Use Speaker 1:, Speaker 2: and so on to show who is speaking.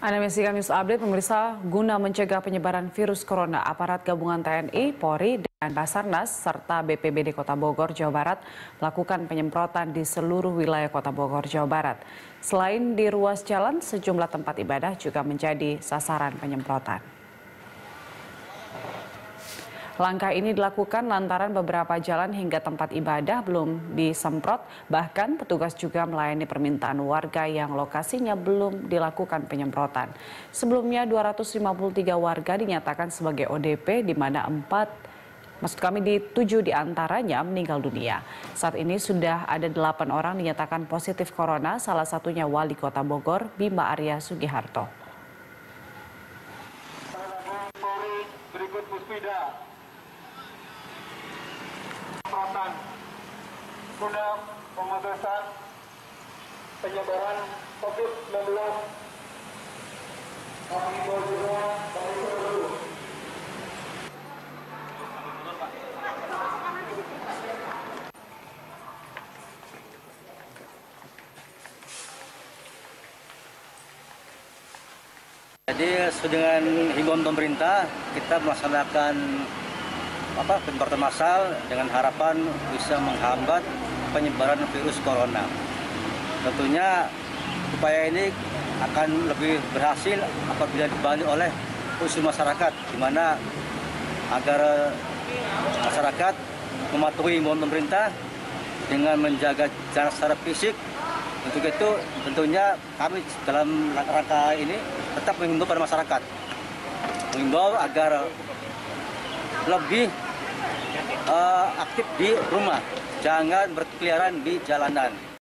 Speaker 1: Anda menyaksikan News Update, pemirsa. Guna mencegah penyebaran virus corona, aparat gabungan TNI, Polri, dan Basarnas, serta BPBD Kota Bogor, Jawa Barat melakukan penyemprotan di seluruh wilayah Kota Bogor, Jawa Barat. Selain di ruas jalan, sejumlah tempat ibadah juga menjadi sasaran penyemprotan. Langkah ini dilakukan lantaran beberapa jalan hingga tempat ibadah belum disemprot, bahkan petugas juga melayani permintaan warga yang lokasinya belum dilakukan penyemprotan. Sebelumnya 253 warga dinyatakan sebagai ODP, di mana 7 diantaranya meninggal dunia. Saat ini sudah ada 8 orang dinyatakan positif corona, salah satunya Wali Kota Bogor, Bima Arya Sugiharto.
Speaker 2: Berikut Puspida. Guna pemutusan penyebaran COVID-19.
Speaker 3: Jadi sesuai dengan himbauan pemerintah, kita melaksanakan penyemprotan massal dengan harapan bisa menghambat penyebaran virus corona. Tentunya upaya ini akan lebih berhasil apabila dibantu oleh unsur masyarakat, di mana agar masyarakat mematuhi himbauan pemerintah dengan menjaga jarak secara fisik. Untuk itu tentunya kami dalam rangka ini tetap mengimbau pada masyarakat, mengimbau agar lebih aktif di rumah, jangan berkeliaran di jalanan.